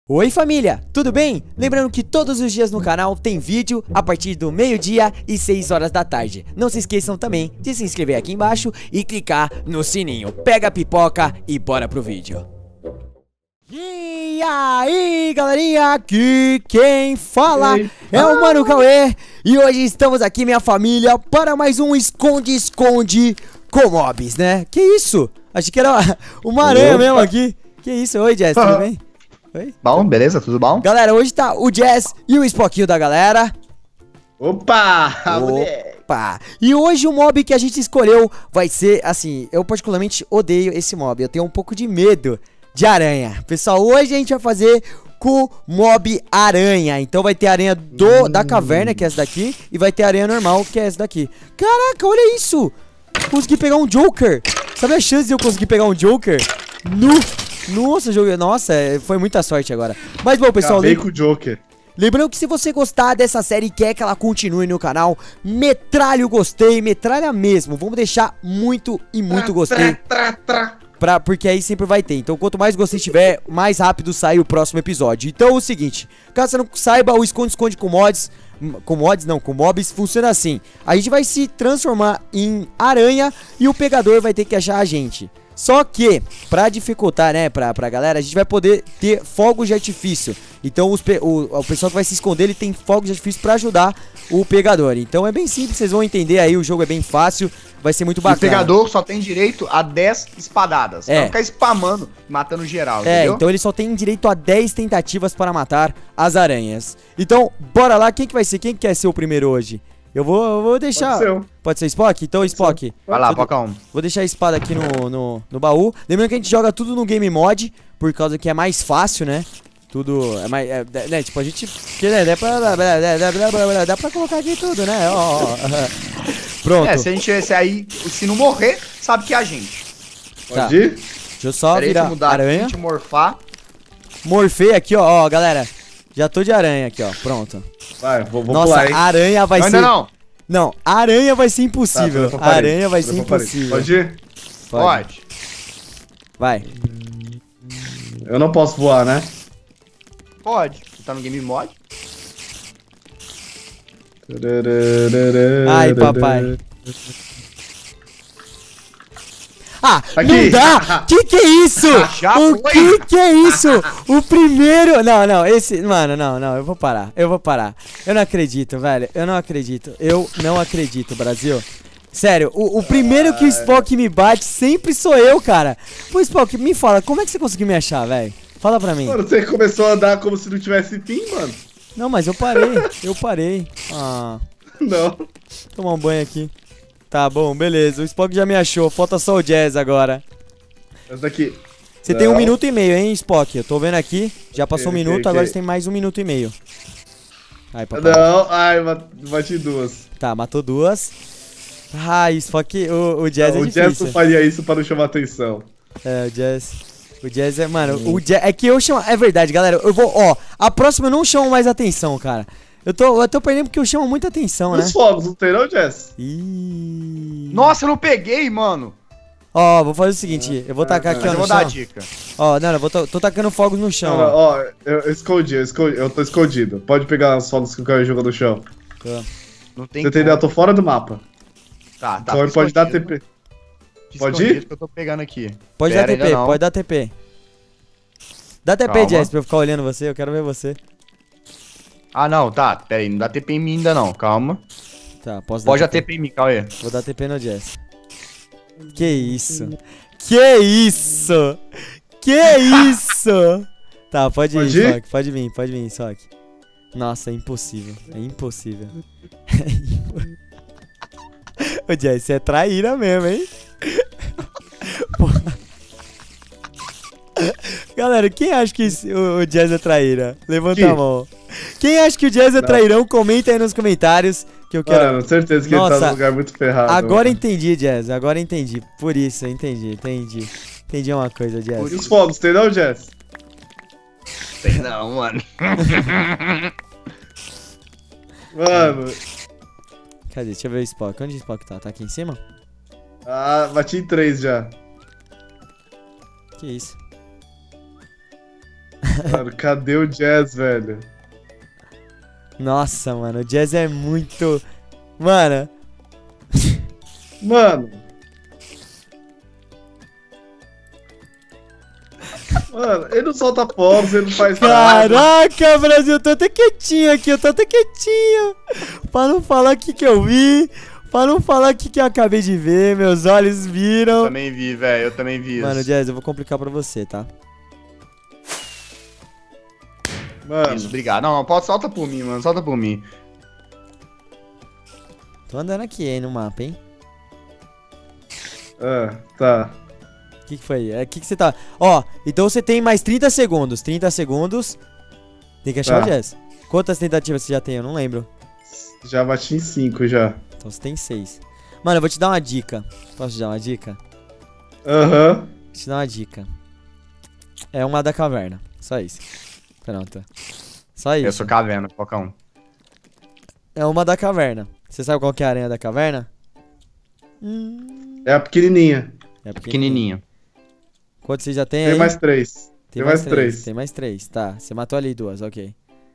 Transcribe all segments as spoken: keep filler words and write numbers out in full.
Oi família, tudo bem? Lembrando que todos os dias no canal tem vídeo a partir do meio-dia e seis horas da tarde. Não se esqueçam também de se inscrever aqui embaixo e clicar no sininho. Pega a pipoca e bora pro vídeo. E aí galerinha, aqui quem fala é o Mano Cauê. E hoje estamos aqui, minha família, para mais um esconde-esconde com mobs, né? Que isso? Achei que era uma aranha mesmo aqui. Que isso? Oi Jess, tudo bem? Oi? Bom, beleza? Tudo bom? Galera, hoje tá o Jazz e o Spockinho da galera. Opa! Moleque! Opa! E hoje o mob que a gente escolheu vai ser, assim, eu particularmente odeio esse mob. Eu tenho um pouco de medo de aranha. Pessoal, hoje a gente vai fazer com o mob aranha. Então vai ter a aranha do, hum. da caverna, que é essa daqui, e vai ter a aranha normal, que é essa daqui. Caraca, olha isso! Consegui pegar um Joker. Sabe a chance de eu conseguir pegar um Joker? No... Nossa, jogo, nossa, foi muita sorte agora. Mas bom, pessoal, acabei com o Joker. Lembrando que se você gostar dessa série e quer que ela continue no canal, metralha o gostei, metralha mesmo. Vamos deixar muito e muito tra, gostei tra, tra, tra. Pra, porque aí sempre vai ter. Então quanto mais gostei tiver, mais rápido sai o próximo episódio. Então é o seguinte, caso você não saiba, o esconde-esconde com mods, com mods não, com mobs, funciona assim. A gente vai se transformar em aranha e o pegador vai ter que achar a gente. Só que, pra dificultar, né, pra, pra galera, a gente vai poder ter fogos de artifício. Então os, o, o pessoal que vai se esconder, ele tem fogos de artifício pra ajudar o pegador. Então é bem simples, vocês vão entender aí, o jogo é bem fácil, vai ser muito bacana. O pegador só tem direito a dez espadadas, é. Pra ficar spamando, matando geral, É, entendeu? então ele só tem direito a dez tentativas para matar as aranhas. Então, bora lá, quem que vai ser? Quem que quer ser o primeiro hoje? Eu vou, eu vou deixar... Pode ser. Pode ser Spock? Então, Spock. Vai lá, foca um. Vou deixar a espada aqui no, no, no baú. Lembrando que a gente joga tudo no Game Mod, por causa que é mais fácil, né? Tudo é mais... É, né, tipo, a gente... Que, né, dá, pra, dá, dá, dá pra colocar aqui tudo, né? Ó, ó. Pronto. É, se a gente... Se aí... Se não morrer, sabe que é a gente. Tá. Pode ir? Deixa eu só Pera virar aí, mudar aranha. Aqui, morfar. Morfei aqui, ó. Ó, galera. Já tô de aranha aqui, ó. Pronto. Vai, vou, vou Nossa, pular, hein? aranha vai não, ser... Não, não. Não, aranha vai ser impossível. Tá, aranha vai ser impossível. Pode ir? Pode. Pode. Vai. Eu não posso voar, né? Pode. Você tá no Game Mod? Ai, papai. Ah, aqui. Não dá! Que que é isso? Já o foi. que que é isso? O primeiro... Não, não, esse... Mano, não, não, eu vou parar. Eu vou parar. Eu não acredito, velho. Eu não acredito. Eu não acredito, Brasil. Sério, o, o primeiro que o Spock me bate sempre sou eu, cara. Pô, Spock, me fala, como é que você conseguiu me achar, velho? Fala pra mim. Mano, você começou a andar como se não tivesse fim, mano. Não, mas eu parei. Eu parei. Ah. Não. Tomar um banho aqui. Tá bom, beleza. O Spock já me achou. Falta só o Jazz agora. Essa daqui. Você tem um minuto e meio, hein, Spock? Eu tô vendo aqui. Já passou okay, um minuto, okay, agora okay. você tem mais um minuto e meio. Ai, papai. Não, ai, bati duas. Tá, matou duas. Ai, Spock, o, o Jazz não, é o difícil. O Jazz não faria isso para não chamar atenção. É, o Jazz... O Jazz é... Mano, hum. o Jazz... É que eu chamo... É verdade, galera. Eu vou... Ó, a próxima eu não chamo mais atenção, cara. Eu tô, eu tô perdendo porque eu chamo muita atenção, né? Os fogos, não tem não, Jess? Ih... Nossa, eu não peguei, mano. Ó, vou fazer o seguinte, eu vou tacar aqui, ó, no eu vou chão. dar a dica. Ó, não, não, eu vou tô tacando fogos no chão. Não, não, ó, eu, eu escondi, eu escondi, eu tô escondido. Pode pegar os fogos que o cara joga no chão. Tá. Não tem Você entendeu? Eu tô fora do mapa. Tá, tá. Então ele pode dar T P. Pode ir? Que eu tô pegando aqui. Pode Pera, dar T P, pode dar T P. Dá T P, Calma. Jess, pra eu ficar olhando você, eu quero ver você. Ah, não, tá. Pera aí, não dá T P em mim ainda não, calma. Tá, posso dar Pode dar T P em mim, Cauê. Vou dar T P no Jess. Que isso? Que isso? Que isso? Tá, pode, pode ir, ir? Sock, pode vir, pode vir, Sock. Nossa, é impossível, é impossível. Ô, Jess, você é traíra mesmo, hein? Porra. Galera, quem acha que o, o Jazz é traíra? Levanta que? a mão. Quem acha que o Jazz é trairão, comenta aí nos comentários que eu quero... Mano, certeza que Nossa, ele tá num lugar muito ferrado. Agora mano. entendi, Jazz, agora entendi. Por isso, entendi, entendi. Entendi uma coisa, Jazz. E os fogos, tem não, Jazz? Tem não, mano. Mano... Cadê? Deixa eu ver o Spock. Onde o Spock tá? Tá aqui em cima? Ah, bati em três já. Que isso? Mano, cadê o Jazz, velho? Nossa, mano, o Jazz é muito... Mano... Mano. Mano, ele não solta fogos, ele não faz nada. Caraca, Brasil, eu tô até quietinho aqui, eu tô até quietinho. Pra não falar o que que eu vi, pra não falar o que que eu acabei de ver, meus olhos viram. Eu também vi, velho, eu também vi isso. Mano, Jazz, eu vou complicar pra você, tá? Mano. Isso, obrigado. Não, não, pode, solta por mim, mano, solta por mim. Tô andando aqui, hein, no mapa, hein? Ah, tá. O que que foi? É, que que você tá... Ó, então você tem mais trinta segundos. trinta segundos. Tem que achar Tá. o Jazz. Quantas tentativas você já tem? Eu não lembro. Já bati em cinco já. Então você tem seis. Mano, eu vou te dar uma dica. Posso te dar uma dica? Aham. Vou te dar uma dica. É uma da caverna. Só isso. Pronto. Só isso. Eu sou caverna, qualquer um. É uma da caverna. Você sabe qual que é a aranha da caverna? Hum... É a pequenininha. É Pequenininho. Quanto você já tem, Tem aí? mais três. Tem mais três. Tem mais três, tá. Você matou ali duas, ok.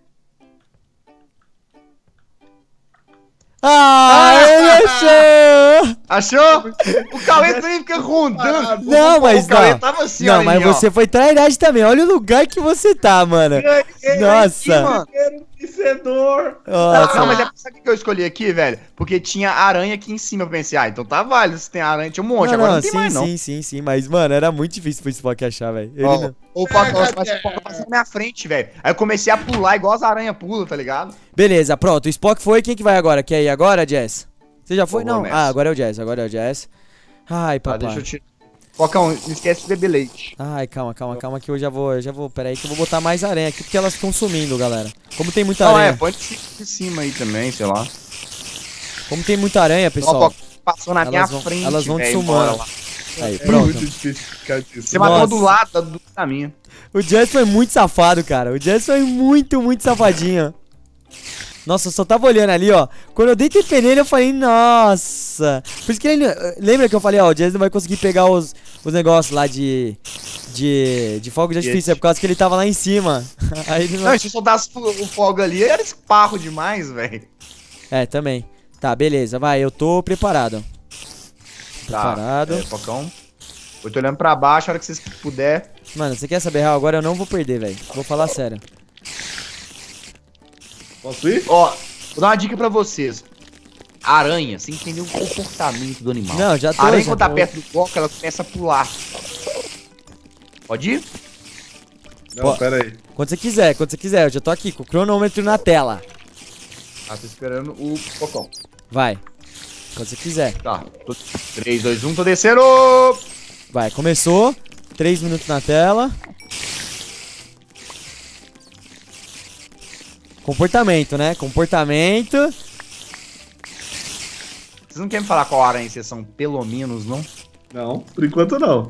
Ah, ele achou! Achou? O Cauê também fica rondando. Não, mas o Cauê não. tava assim, Não, olha mas aí, ó. você foi trairagem também. Olha o lugar que você tá, mano. Nossa. Vencedor. Nossa. Não, mas é sabe o que eu escolhi aqui, velho? Porque tinha aranha aqui em cima. Eu pensei, ah, então tá válido. Se tem aranha, tinha um monte. Não, Agora não, não tem sim, mais, não. sim, sim, sim. Mas, mano, era muito difícil pro Spock achar, velho. Ele Ó, não... o Paco passou na minha frente, velho. Aí eu comecei a pular igual as aranhas pulam, tá ligado? Beleza, pronto. O Spock foi. Quem que vai agora? Quer ir agora, Jazz? Você já foi? Eu vou Não. nessa. Ah, agora é o Jazz. Agora é o Jazz. Ai, Tá, papai. deixa eu tirar. Focão, não esquece de beber leite. Ai, calma, calma, calma que eu já vou, eu já vou, pera aí que eu vou botar mais aranha aqui porque elas ficam sumindo, galera. Como tem muita Não, é, aranha, pode ser de cima aí também, sei lá. como tem muita aranha, Ó, pessoal, Focão, passou na elas minha vão- frente, elas vão te velho, sumando. bora lá. aí, É pronto. muito difícil ficar disso. Você matou Nossa. do lado do caminho. O Jazz foi muito safado, cara, o Jazz foi muito, muito safadinho. Nossa, eu só tava olhando ali, ó. Quando eu dei T P nele, eu falei, nossa. Por isso que ele... Lembra que eu falei, ó, o Jazz não vai conseguir pegar os, os negócios lá de... De, de fogo de artifício, é por causa que ele tava lá em cima. Aí ele não... Não, se eu soltasse o fogo ali, era esparro demais, velho. É, também. Tá, beleza, vai, eu tô preparado. Preparado. Tá, é, Focão. Eu tô olhando pra baixo, a hora que vocês puder. Mano, você quer saber real? Agora eu não vou perder, velho. Vou falar sério. Posso ir? Ó, vou dar uma dica pra vocês. Aranha, você entendeu o comportamento do animal. Não, já tô, A aranha, já quando tá tô. perto do bloco, ela começa a pular. Pode ir? Não, Pô. pera aí. Quando você quiser, quando você quiser. Eu já tô aqui com o cronômetro na tela. Ah, tô esperando o Focão. Vai. Quando você quiser. Tá, tô... três, dois, um, tô descendo! Vai, começou. Três minutos na tela. Comportamento, né? Comportamento. Vocês não querem me falar qual aranha vocês são, pelo menos, não? Não, por enquanto não.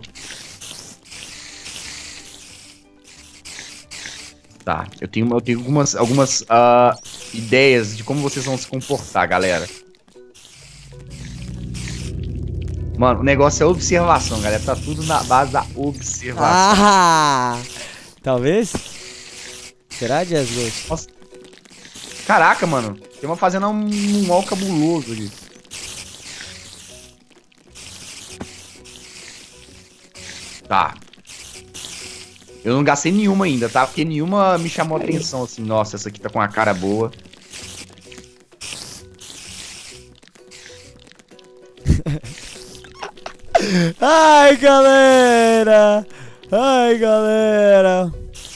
Tá, eu tenho, eu tenho algumas, algumas ah, ideias de como vocês vão se comportar, galera. Mano, o negócio é observação, galera. Tá tudo na base da observação. Ah! Talvez? Será, Jazz Ghost? Caraca, mano. Tem uma fazenda um, um mal cabuloso ali. Tá. Eu não gastei nenhuma ainda, tá? Porque nenhuma me chamou atenção, assim. Nossa, essa aqui tá com uma cara boa. Ai, galera! Ai, galera!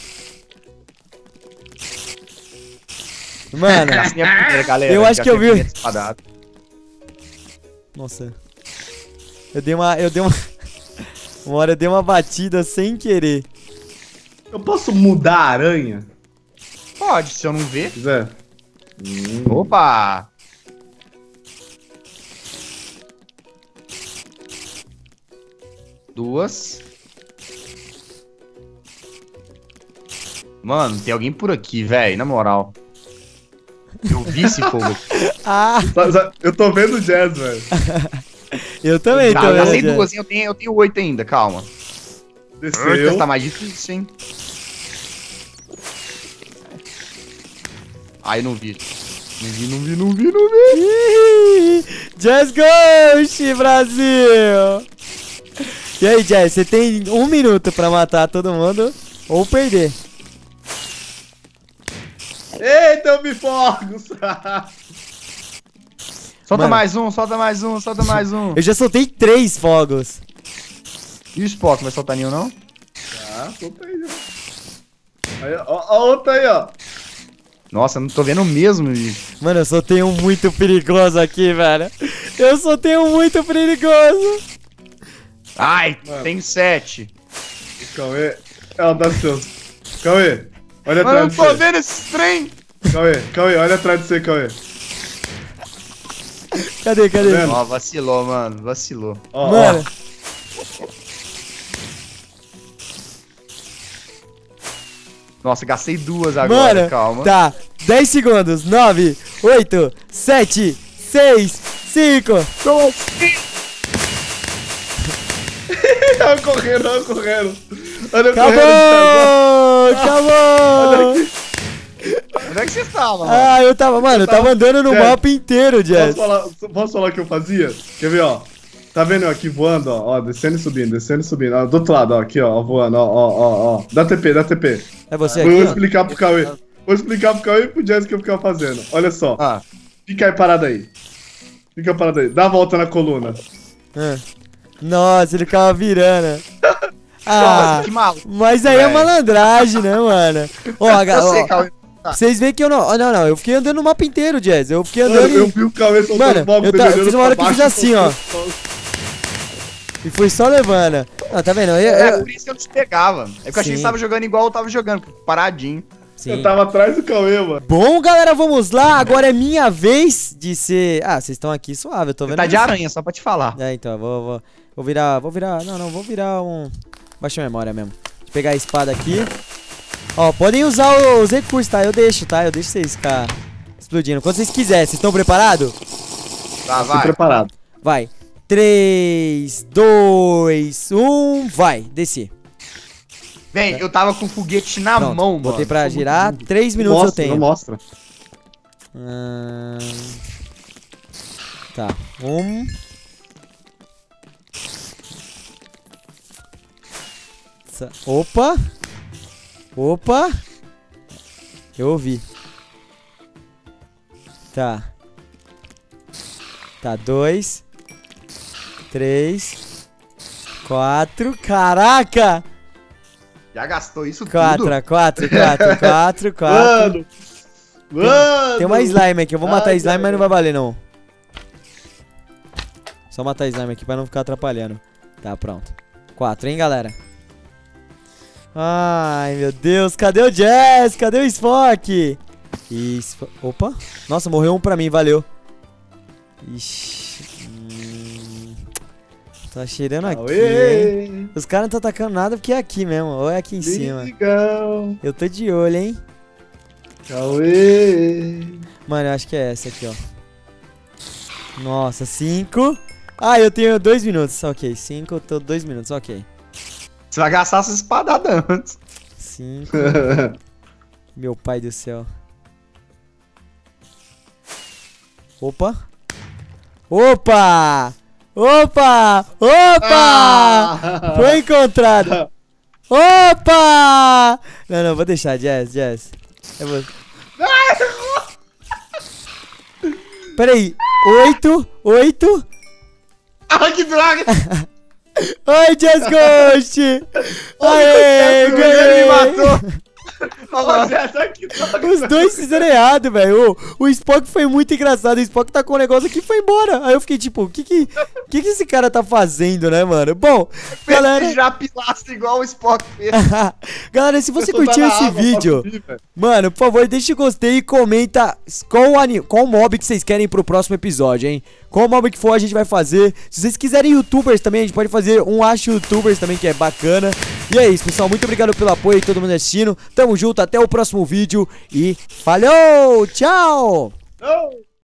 Mano, Essa é a primeira, galera. eu acho Já que eu tem vi- primeira espadada. nossa. Eu dei uma. Eu dei uma. Uma hora eu dei uma batida sem querer. Eu posso mudar a aranha? Pode, se eu não ver. Se quiser. Opa! Duas. Mano, tem alguém por aqui, velho, na moral. Eu vi esse fogo aqui. Ah! Sa- sa- Eu tô vendo o Jazz, velho. Eu também Tá, tô eu vendo. gastei já. duas, hein? Eu tenho, eu tenho oito ainda, calma. Eita, Desceu. tá mais difícil, hein? Ai, não vi. Não vi, não vi, não vi, não vi. Jazz Ghost, Brasil! E aí, Jazz, você tem um minuto pra matar todo mundo ou perder. Eita, eu me fogo! Solta Mano. mais um, solta mais um, solta mais um. Eu já soltei três fogos. E o Spock, não vai soltar nenhum, não? Ah, solta aí, ó. Aí, ó, ó, outra aí, ó. Nossa, eu não tô vendo mesmo, bicho. Mano, eu soltei um muito perigoso aqui, velho. Eu soltei um muito perigoso. Ai, Mano. tem sete. Cauê, é audacioso. Cauê, olha Mano, eu atrás não de tô você. vendo esse trem. Cauê, Cauê, olha atrás de você, Cauê. Cadê, cadê? vendo? Ó, vacilou, mano, vacilou. Ó, Mano, Nossa, gastei duas agora, mano, calma. tá. dez segundos. nove, oito, sete, seis, cinco. ó. Tava correndo, tava correndo. Olha eu correndo. Acabou! Acabou! Onde é que você estava, mano? Ah, eu tava, mano, eu tava andando no Jazz, mapa inteiro, Jazz. Posso falar, posso falar o que eu fazia? Quer ver, ó? Tá vendo eu aqui voando, ó? Ó, descendo e subindo, descendo e subindo. Ó, do outro lado, ó, aqui, ó, voando, ó, ó, ó, ó. Dá T P, dá T P. É você Vou aqui, ó. explicar pro Cauê. Vou explicar pro Cauê e pro Jazz o que eu ficava fazendo. Olha só. Ah, Fica aí parado aí. Fica parado aí. Dá a volta na coluna. Ah. Nossa, ele ficava virando. Ah, nossa, que maluco. mas aí é velho. malandragem, né, mano? Ó, a ga- Eu sei, ó, Cauê. pra vocês verem que eu não... ó, Não, não, eu fiquei andando no mapa inteiro, Jazz. Eu fiquei Mano, andando eu e... vi o Cauê soltando Mano, fogo, eu dele ta- eu olhando fiz uma hora que pra eu fiz baixo, assim, ó. soltando- E foi só levando. Ah, tá vendo? Eu, É, eu- por isso que eu te pegava. É porque eu achei que Sim. você tava jogando igual eu tava jogando, paradinho. Sim. Eu tava atrás do Cauê, mano. Bom, galera, vamos lá. Agora é minha vez de ser... Ah, vocês estão aqui suave, eu tô Você vendo... tá de vocês. aranha, só pra te falar. É, então, eu vou, vou, vou virar, vou virar, não, não, vou virar um... Baixa a memória mesmo. Deixa eu pegar a espada aqui. Ó, podem usar os recursos, tá? Eu deixo, tá? Eu deixo vocês ficar explodindo. Quando vocês quiserem, vocês estão preparados? Tá, Tô vai. preparado. Vai. três, dois, um, vai. Descer. Vem, eu tava com o foguete na Pronto, mão, mano. botei pra Sou girar. muito burro. três minutos Mostra, eu não tenho. mostra. Hum... Tá. Um... Sa- Opa! Opa! Eu ouvi. Tá. Tá, dois. Três. Quatro. Caraca! Já gastou isso Quatro, tudo? quatro, quatro, quatro, quatro. Mano! Mano! Tem uma slime aqui. Eu vou matar Ai, slime, mas ai, não vai valer, não. Só matar slime aqui pra não ficar atrapalhando. Tá, pronto. Quatro, hein, galera? Ai, meu Deus. Cadê o Jazz? Cadê o Spock? Isso. Opa. Nossa, morreu um pra mim. Valeu. Ixi. Hum, tá cheirando aqui, hein? Cauê! Os caras não estão atacando nada porque é aqui mesmo. Ou é aqui em cima. Legal! Eu tô de olho, hein? Cauê! Mano, eu acho que é essa aqui, ó. Nossa, cinco. Ah, eu tenho dois minutos. Ok, cinco, eu tô dois minutos, ok. Você vai gastar essa espadada antes. Cinco. Meu pai do céu. Opa. Opa! Opa! Opa! Ah! Foi encontrado. Opa! Não, não, vou deixar, Jazz, Jazz. Eu vou... Peraí. Oito, oito. Ai, que droga! Ai, Jazz Ghost! Aê, Ele me ganhei! matou! Olha essa aqui, droga. Os dois fizeram errado, velho. O, o Spock foi muito engraçado. O Spock tá com o negócio aqui e foi embora. Aí eu fiquei tipo, o que que, que que esse cara tá fazendo, né, mano? Bom, galera... Ele já pilaça igual o Spock fez. Galera, se você Eu tô curtiu na esse água, vídeo, posso ir, velho? mano, por favor, deixa o gostei e comenta qual, ani- qual mob que vocês querem pro próximo episódio, hein? Qual mob que for a gente vai fazer. Se vocês quiserem youtubers também, a gente pode fazer um acho youtubers também, que é bacana. E é isso, pessoal, muito obrigado pelo apoio e todo mundo assistindo. Tamo junto, até o próximo vídeo e falou, tchau! Não!